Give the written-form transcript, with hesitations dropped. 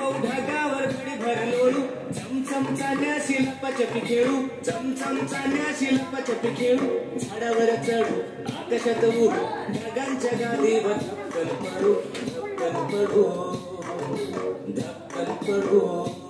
पाहू ढगावर घडीभर लोळू चमचम चालण्याशी लपाछपी खेळू चमचम चालण्याशी लपाछपी खेळू झाडावर चढू आकाशात उडू ढगांच्या गादीवर धक्कन पडू धक्कन पडू धक्कन पडू